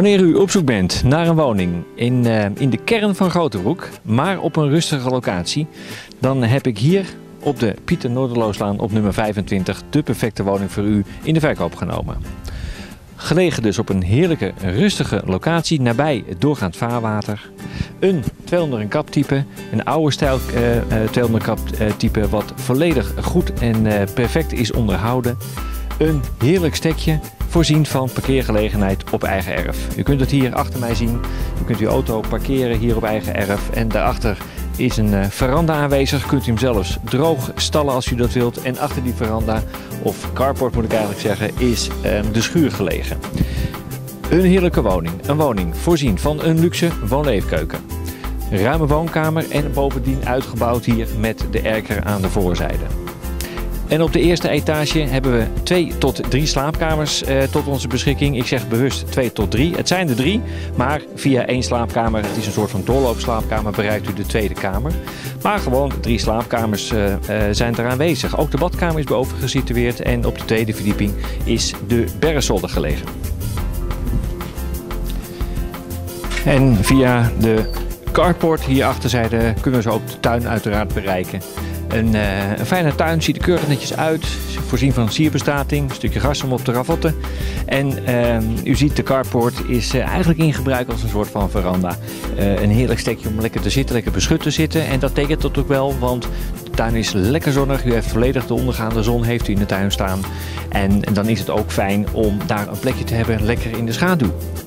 Wanneer u op zoek bent naar een woning in de kern van Grotebroek, maar op een rustige locatie, dan heb ik hier op de Pieter Noorderlooslaan op nummer 25 de perfecte woning voor u in de verkoop genomen. Gelegen dus op een heerlijke, rustige locatie, nabij het doorgaand vaarwater. Een 200 kap type, een oude stijl 200 kap type wat volledig goed en perfect is onderhouden. Een heerlijk stekje, voorzien van parkeergelegenheid op eigen erf. U kunt het hier achter mij zien. U kunt uw auto parkeren hier op eigen erf. En daarachter is een veranda aanwezig. Kunt u hem zelfs droog stallen als u dat wilt. En achter die veranda, of carport moet ik eigenlijk zeggen, is de schuur gelegen. Een heerlijke woning. Een woning voorzien van een luxe woonleefkeuken. Ruime woonkamer en bovendien uitgebouwd hier met de erker aan de voorzijde. En op de eerste etage hebben we 2 tot 3 slaapkamers tot onze beschikking. Ik zeg bewust 2 tot 3. Het zijn er 3, maar via 1 slaapkamer, het is een soort van doorloopslaapkamer, bereikt u de tweede kamer. Maar gewoon 3 slaapkamers zijn er aanwezig. Ook de badkamer is boven gesitueerd en op de tweede verdieping is de bergzolder gelegen. En via de carport hier achterzijde kunnen we zo ook de tuin uiteraard bereiken. Een fijne tuin, ziet er keurig netjes uit, voorzien van sierbestating, een stukje gras om op te ravotten. En u ziet de carport is eigenlijk in gebruik als een soort van veranda. Een heerlijk stekje om lekker te zitten, lekker beschut te zitten. En dat tekent dat ook wel, want de tuin is lekker zonnig. U heeft volledig de ondergaande zon heeft u in de tuin staan. En dan is het ook fijn om daar een plekje te hebben, lekker in de schaduw.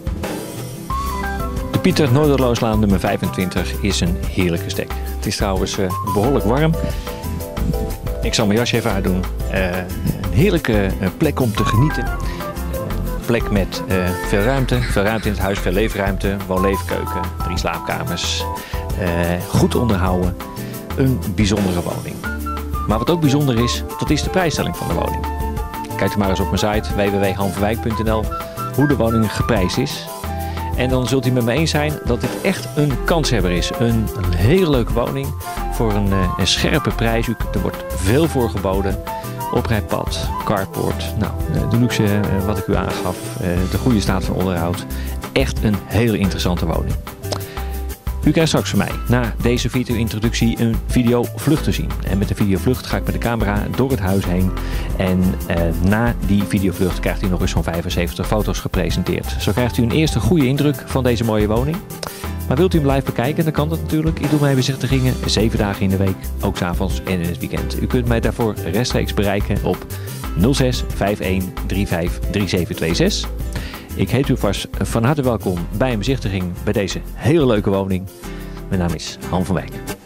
De Pieter Noorderlooslaan nummer 25 is een heerlijke stek. Het is trouwens behoorlijk warm. Ik zal mijn jasje even uitdoen. Een heerlijke plek om te genieten. Een plek met veel ruimte. Veel ruimte in het huis, veel leefruimte. Woonleefkeuken, 3 slaapkamers. Goed onderhouden. Een bijzondere woning. Maar wat ook bijzonder is, dat is de prijsstelling van de woning. Kijkt u maar eens op mijn site www.hanverwijk.nl hoe de woning geprijsd is. En dan zult u met me eens zijn dat dit echt een kanshebber is. Een hele leuke woning voor een scherpe prijs. Er wordt veel voor geboden. Oprijpad, carport, de luxe wat ik u aangaf, de goede staat van onderhoud. Echt een hele interessante woning. U krijgt straks van mij na deze video-introductie een videovlucht te zien. En met de videovlucht ga ik met de camera door het huis heen. En na die videovlucht krijgt u nog eens zo'n 75 foto's gepresenteerd. Zo krijgt u een eerste goede indruk van deze mooie woning. Maar wilt u hem live bekijken, dan kan dat natuurlijk. Ik doe mijn bezichtigingen 7 dagen in de week, ook 's avonds en in het weekend. U kunt mij daarvoor rechtstreeks bereiken op 06 51 35 3726. Ik heet u vast van harte welkom bij een bezichtiging bij deze hele leuke woning. Mijn naam is Han van Wijk.